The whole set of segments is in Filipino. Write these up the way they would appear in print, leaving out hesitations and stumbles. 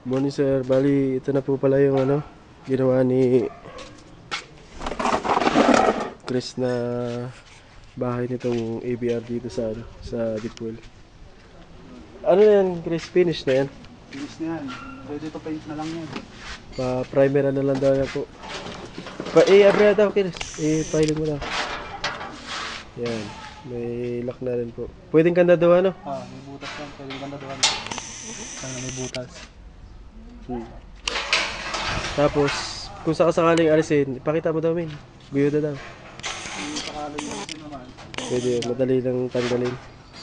Morning sir, bali ito na po pala yung ginawa ni Chris na bahay nitong ABR dito sa Deepwell. Ano na yan Chris, finish na yan? Finish na yan. Ready to paint na lang yan. Pa-primer na lang daw yan po. I-abra daw Chris, i-filing mo lang. Yan, may lock na rin po. Pwedeng kanda daw May butas yan. Pwede ganda doon. Sana may butas. Tapos, kung sakasakaling alisin, ipakita mo daw min. Biyuda daw. Yung sakalan yung kasi naman. Pwede, madali lang tanggalin.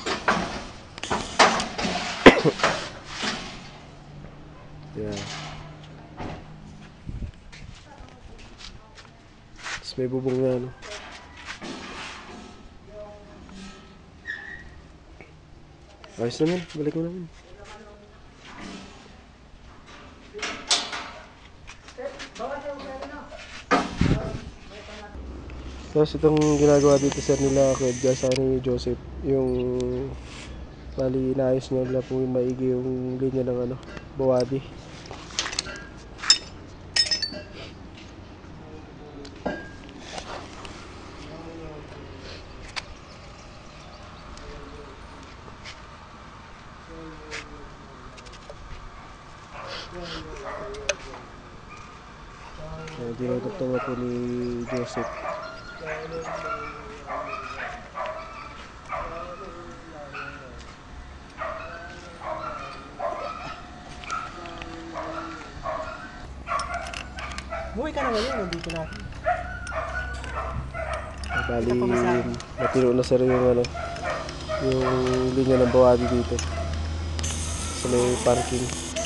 Yeah. Tapos may bubong na Ayos naman, balik mo naman. Tapos itong ginagawa dito sir nila Kuya sa ni Joseph, yung bali inaayos nila po yung maigi yung linya ng bawadi. Dinudugtong na po ni Joseph. Buhay ka na ngayon. Nandito na ako. Bali, matino na sir yung yung linya ng bawadi dito sa may parking.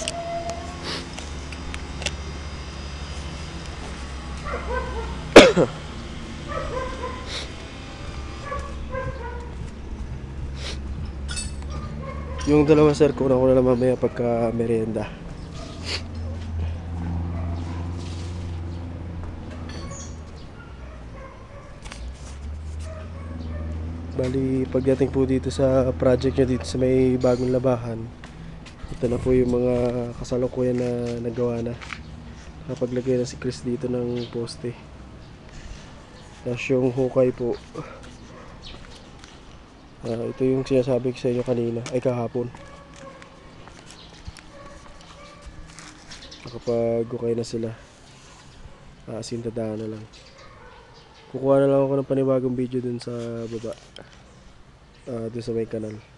Yung dalawa sir, kuna ko na lang mamaya pagka merienda. Bali, pagdating po dito sa project nyo dito sa may bagong labahan, ito na po yung mga kasalukuyan na nagawa na. Nakapaglagay na si Chris dito ng poste. Tapos yung hukay po, ito yung sinasabi ko sa inyo kanina, ay kahapon. Nakapag-hukay na sila. Asintadaan na lang. Kukuha na lang ako ng panibagong video dun sa baba. Dun sa may kanal.